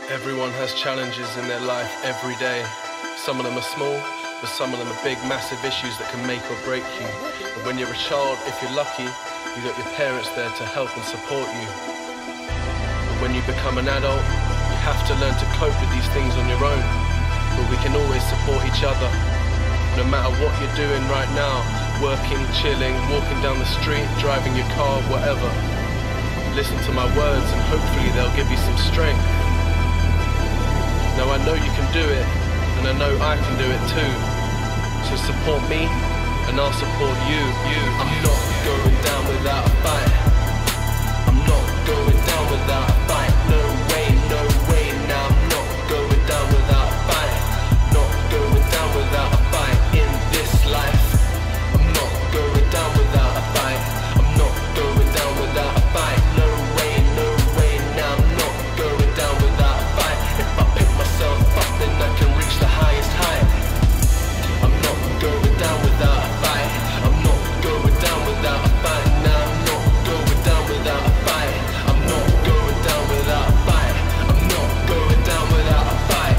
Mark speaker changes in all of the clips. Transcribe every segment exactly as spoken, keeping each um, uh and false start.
Speaker 1: Everyone has challenges in their life every day. Some of them are small, but some of them are big, massive issues that can make or break you. But when you're a child, if you're lucky, you got your parents there to help and support you. But when you become an adult, you have to learn to cope with these things on your own. But we can always support each other. No matter what you're doing right now, working, chilling, walking down the street, driving your car, whatever. Listen to my words and hopefully they'll give you some strength. Now I know you can do it, and I know I can do it too. So support me, and I'll support you, you. I'm not going down without a fight. I'm not going down without a fight. No way, no way, now I'm not going down without a fight. Not going down without a fight in this life. I'm not going down without a fight. I'm not going down without a fight. No way, no way, now I'm not going down without a fight. If I pick myself up, then I can reach the highest height. I'm not going down without a fight. I'm not going down without a fight. Now I'm not going down without a fight. I'm not going down without a fight. I'm not going down without a fight.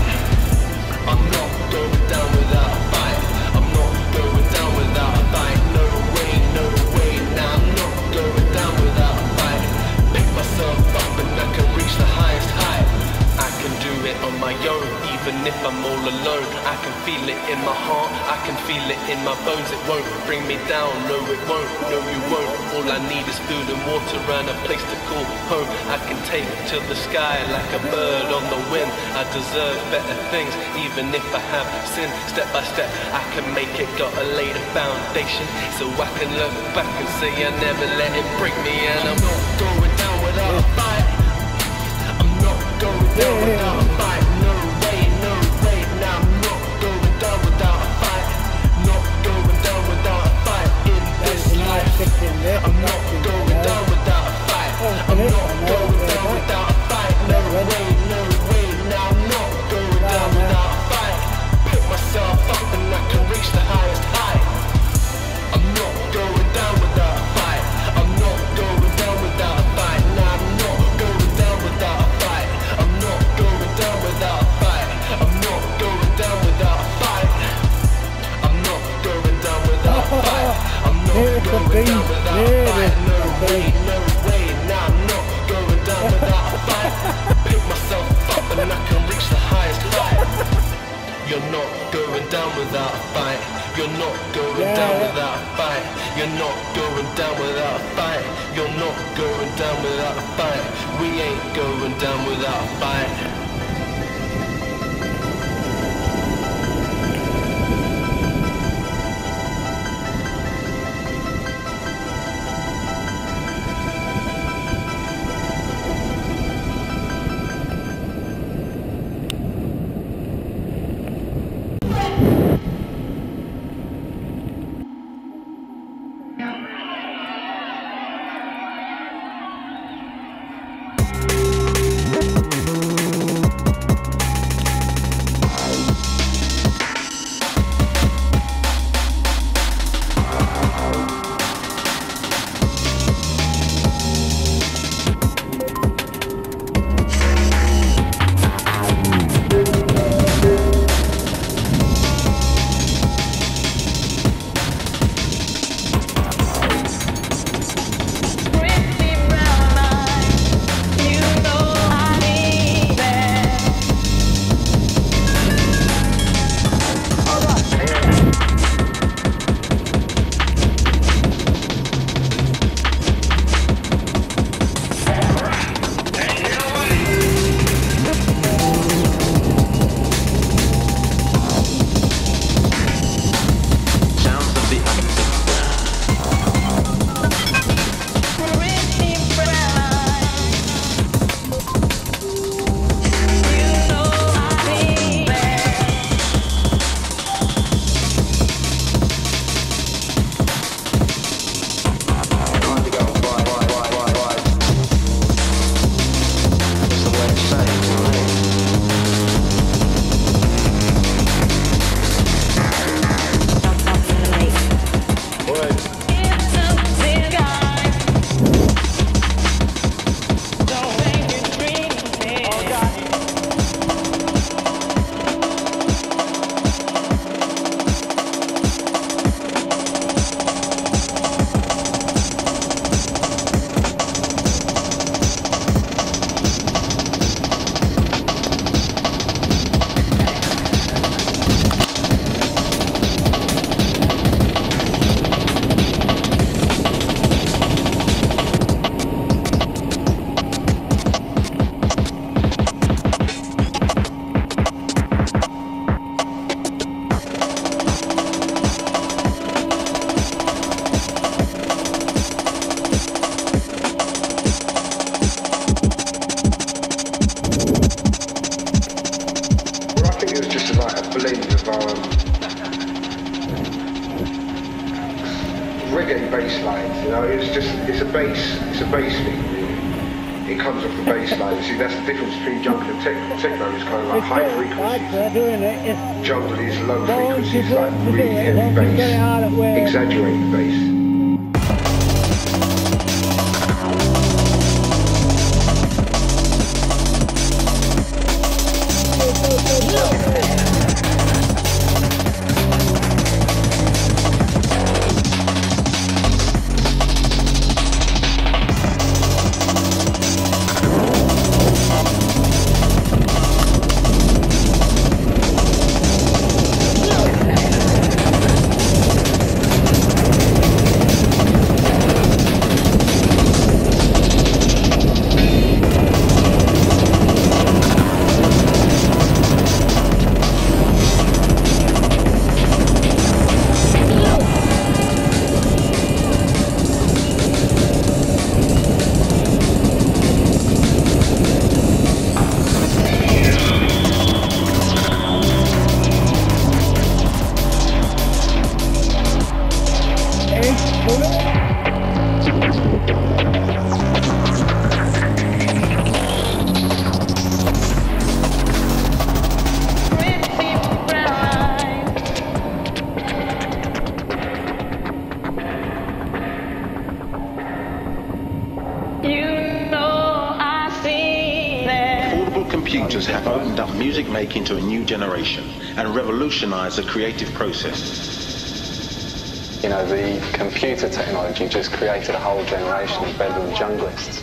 Speaker 1: I'm not going down without a fight. I'm not going down without a fight. No way, no way. Now I'm not going down without a fight. Pick myself up and I can reach the highest height. I can do it on my own, even if I'm all alone. I can feel it in my heart, I can feel it in my bones. It won't bring me down, no it won't, no you won't. All I need is food and water and a place to call home. I can take to the sky like a bird on the wind. I deserve better things, even if I have sinned. Step by step, I can make it, gotta lay the foundation, so I can look back and say I never let it break me. And I'm not going down without a fight. I'm not going down without a fight. No way, no way. Now I'm not going down without a fight. Not going down without a fight in this life. I'm not going down without a fight. I'm not going down without a fight. No way, no way. Now I'm not going down without a fight. Pick myself up and I can reach the highest height. I'm not going down without a fight. I'm not going down without a fight. Now I'm not going down without a fight. I'm not going down without a fight. I'm not going down without a fight. I'm not going down without a fight. I'm not going down without a fight. No way, no way. Now I'm not going down without a fight. Pick myself up and I can reach the highest height. You're not going down without a fight. You're not going down without a fight. You're not going down without a fight. You're not going down without a fight. We ain't going down without a fight.
Speaker 2: um, reggae bass lines, you know, it's just, it's a bass, it's a bass thing, really. It comes off the bass line. See, that's the difference between jungle and techno. Techno is kind of like high frequencies. Jungle is low frequencies, like really heavy bass, exaggerated bass.
Speaker 3: Computers have opened up music making to a new generation and revolutionized the creative process.
Speaker 4: You know, the computer technology just created a whole generation of bedroom junglists.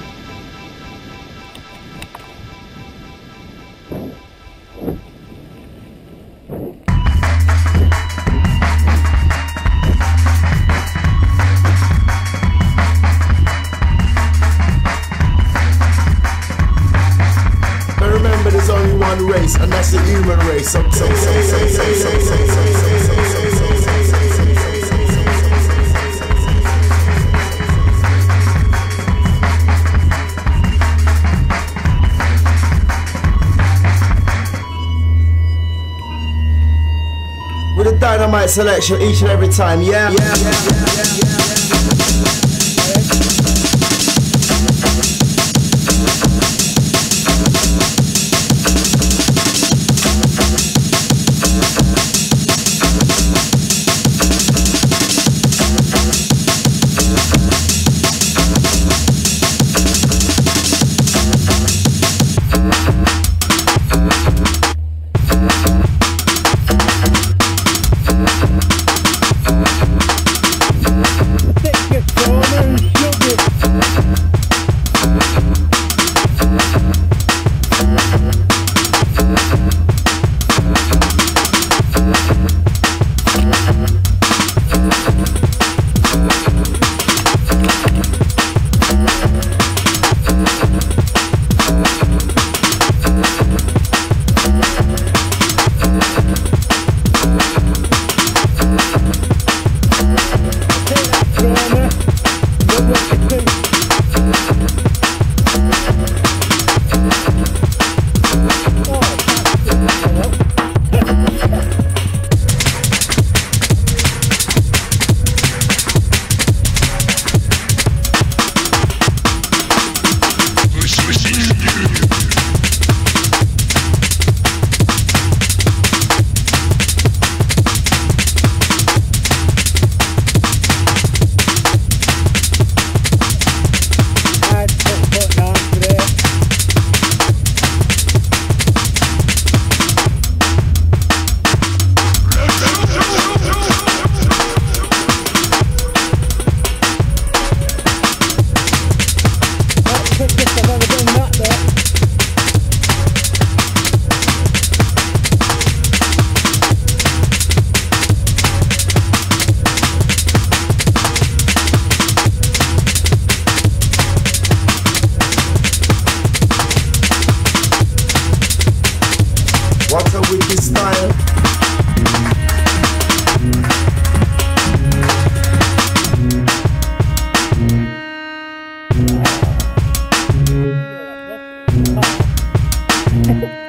Speaker 5: There's only one race, and that's the human race. So, so, so, so, so, so, so, so, with a dynamite selection each and every time, yeah, yeah, yeah, yeah, yeah, yeah. What's up with this style?
Speaker 6: Oh.